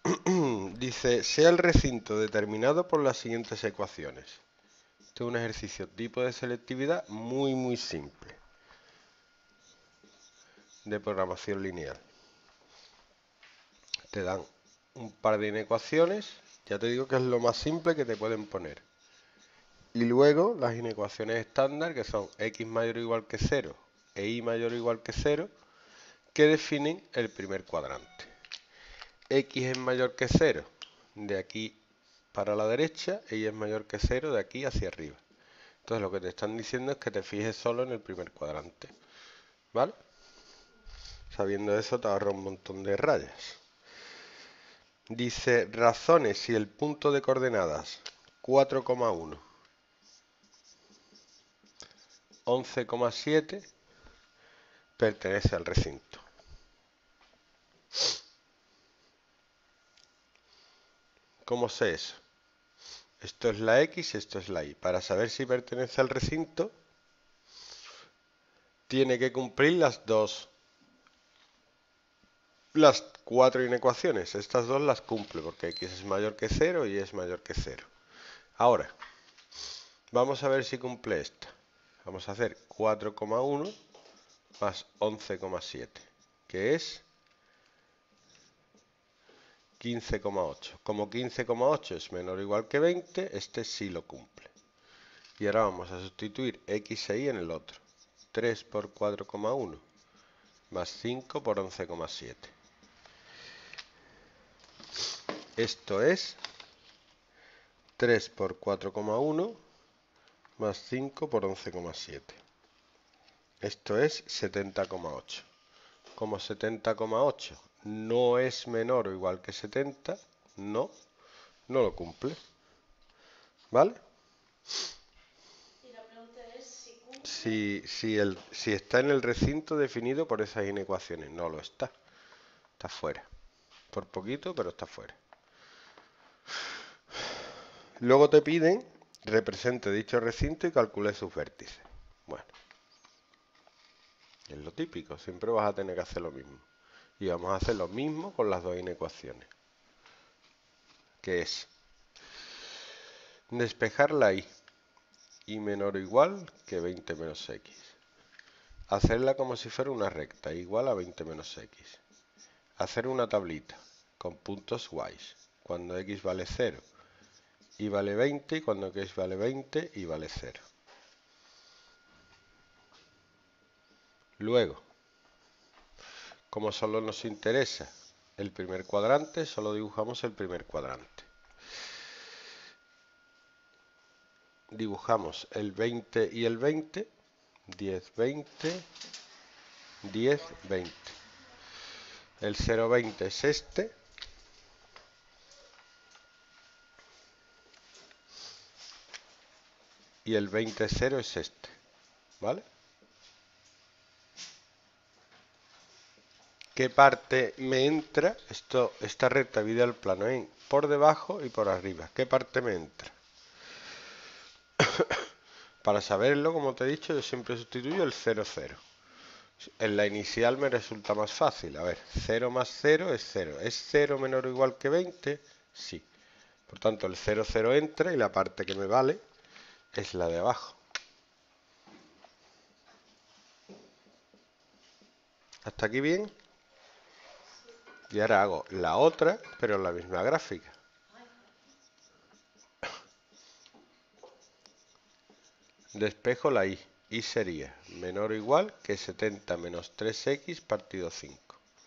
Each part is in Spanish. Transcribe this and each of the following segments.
Dice, sea el recinto determinado por las siguientes ecuaciones. Este es un ejercicio tipo de selectividad muy simple. De programación lineal. Te dan un par de inecuaciones. Ya te digo que es lo más simple que te pueden poner. Y luego las inecuaciones estándar, que son x mayor o igual que 0 e y mayor o igual que 0, que definen el primer cuadrante. X es mayor que 0 de aquí para la derecha y y es mayor que 0 de aquí hacia arriba. Entonces lo que te están diciendo es que te fijes solo en el primer cuadrante. ¿Vale? Sabiendo eso te ahorra un montón de rayas. Dice, razones si el punto de coordenadas 4,1, 11,7 pertenece al recinto. ¿Cómo sé eso? Esto es la X, esto es la Y. Para saber si pertenece al recinto, tiene que cumplir las cuatro inecuaciones. Estas dos las cumple porque X es mayor que 0 y Y es mayor que 0. Ahora, vamos a ver si cumple esta. Vamos a hacer 4,1 más 11,7, que es 15,8. Como 15,8 es menor o igual que 20, este sí lo cumple. Y ahora vamos a sustituir X e Y en el otro. 3 por 4,1 más 5 por 11,7. Esto es 3 por 4,1 más 5 por 11,7. Esto es 70,8. Como 70,8 no es menor o igual que 70, no lo cumple. ¿Vale? Y la pregunta es si cumple. Si está en el recinto definido por esas inecuaciones. No lo está. Está fuera. Por poquito, pero está fuera. Luego te piden represente dicho recinto y calcule sus vértices. Bueno, es lo típico. Siempre vas a tener que hacer lo mismo. Y vamos a hacer lo mismo con las dos inecuaciones. Que es despejar la y menor o igual que 20 menos x. Hacerla como si fuera una recta, igual a 20 menos x. Hacer una tablita con puntos y, cuando x vale 0 y vale 20, y cuando x vale 20 y vale 0. Luego, como solo nos interesa el primer cuadrante, solo dibujamos el primer cuadrante. Dibujamos el 20 y el 20, 10, 20, 10, 20. El 0,20 es este. Y el 20,0 es este. ¿Vale? ¿Qué parte me entra? Esta recta divide el plano en por debajo y por arriba. ¿Qué parte me entra? Para saberlo, como te he dicho, yo siempre sustituyo el 0, 0. En la inicial me resulta más fácil. A ver, 0 más 0 es 0. ¿Es 0 menor o igual que 20? Sí. Por tanto, el 0, 0 entra y la parte que me vale es la de abajo. ¿Hasta aquí bien? Y ahora hago la otra, pero en la misma gráfica. Despejo la y. Y sería menor o igual que 70 menos 3x partido 5.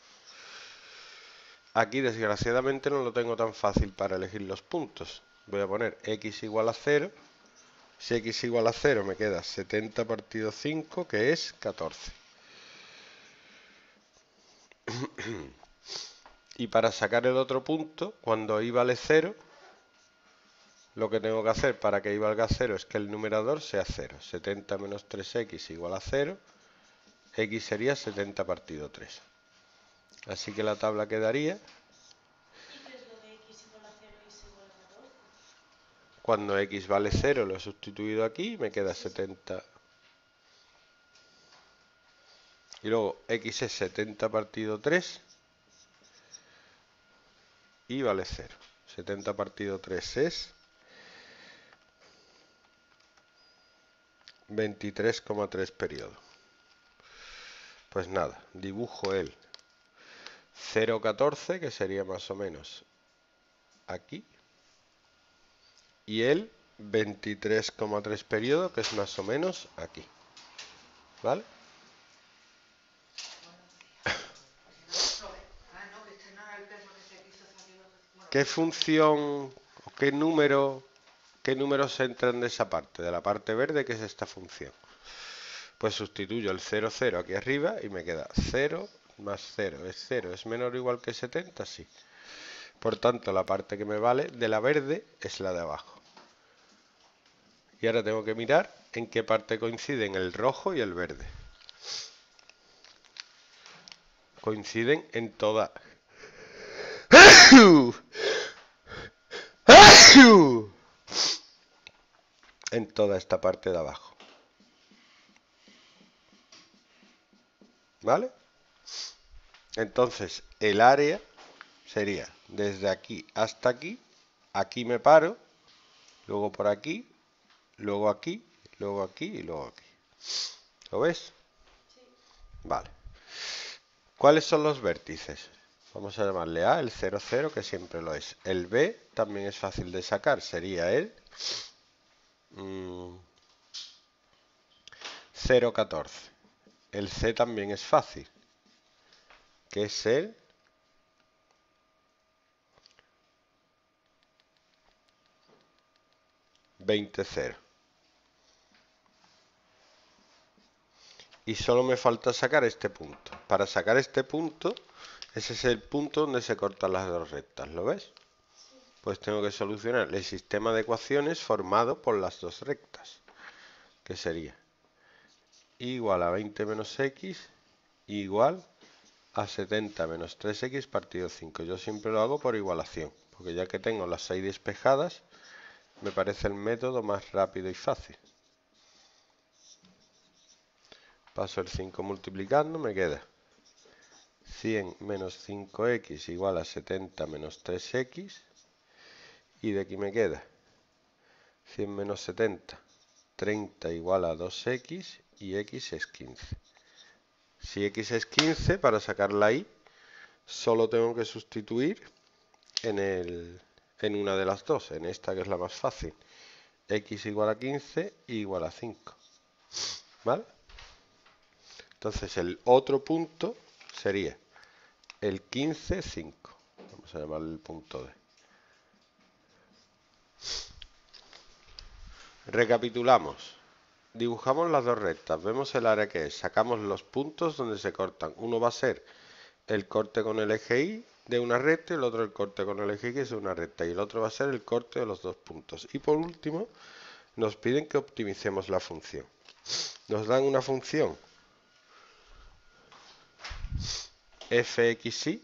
Aquí desgraciadamente no lo tengo tan fácil para elegir los puntos. Voy a poner x igual a 0. Si x igual a 0 me queda 70 partido 5, que es 14. Y para sacar el otro punto, cuando y vale 0, lo que tengo que hacer para que y valga 0 es que el numerador sea 0. 70 menos 3x igual a 0. X sería 70 partido 3. Así que la tabla quedaría... ¿Y qué es lo de x igual a 0 y y igual a 14? Cuando x vale 0 lo he sustituido aquí y me queda 70. Y luego x es 70 partido 3. y vale 0. 70 partido 3 es 23,3 periodos. Pues nada, dibujo el 0,14, que sería más o menos aquí, y el 23,3 periodo, que es más o menos aquí. ¿Vale? ¿Qué función o qué números entran de esa parte? De la parte verde, que es esta función. Pues sustituyo el 0, 0 aquí arriba y me queda 0 más 0. ¿Es 0? ¿Es menor o igual que 70? Sí. Por tanto, la parte que me vale de la verde es la de abajo. Y ahora tengo que mirar en qué parte coinciden el rojo y el verde. Coinciden en toda... en toda esta parte de abajo. ¿Vale? Entonces, el área sería desde aquí hasta aquí. Aquí me paro, luego por aquí, luego aquí, luego aquí y luego aquí. ¿Lo ves? Sí. Vale. ¿Cuáles son los vértices? Vamos a llamarle A, el 0, 0, que siempre lo es. El B también es fácil de sacar, sería el 0, 14. El C también es fácil, que es el 20, 0. Y solo me falta sacar este punto. Para sacar este punto, ese es el punto donde se cortan las dos rectas, ¿lo ves? Sí. Pues tengo que solucionar el sistema de ecuaciones formado por las dos rectas, que sería igual a 20 menos x igual a 70 menos 3x partido 5. Yo siempre lo hago por igualación, porque ya que tengo las 6 despejadas, me parece el método más rápido y fácil. Paso el 5 multiplicando, me queda 100 menos 5x igual a 70 menos 3x. Y de aquí me queda 100 menos 70, 30 igual a 2x y x es 15. Si x es 15, para sacar la y, solo tengo que sustituir en una de las dos, en esta que es la más fácil. X igual a 15 y igual a 5. ¿Vale? Entonces el otro punto sería el 15, 5. Vamos a llamarle el punto D. Recapitulamos. Dibujamos las dos rectas. Vemos el área que es. Sacamos los puntos donde se cortan. Uno va a ser el corte con el eje Y de una recta y el otro el corte con el eje X de una recta. Y el otro va a ser el corte de los dos puntos. Y por último, nos piden que optimicemos la función. Nos dan una función fxy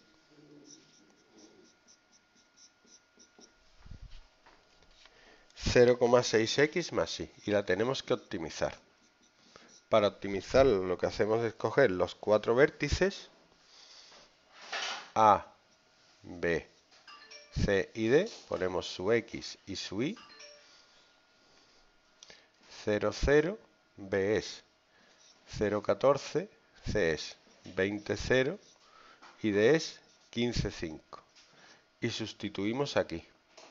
(0,6x más y) y la tenemos que optimizar. Para optimizar lo que hacemos es coger los cuatro vértices A, B, C y D, ponemos su X y su Y. 0, 0, B es 0, 14, C es 20, 0 y D es 15, 5. Y sustituimos aquí.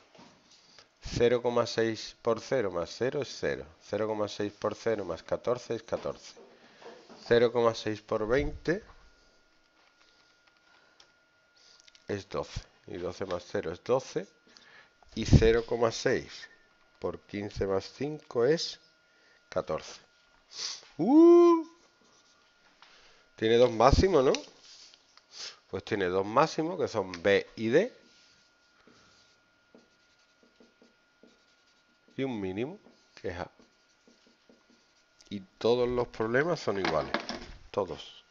0,6 por 0 más 0 es 0. 0,6 por 0 más 14 es 14. 0,6 por 20 es 12. Y 12 más 0 es 12. Y 0,6 por 15 más 5 es 14. Tiene dos máximos, ¿no? Pues tiene dos máximos que son B y D. Y un mínimo que es A. Y todos los problemas son iguales. Todos.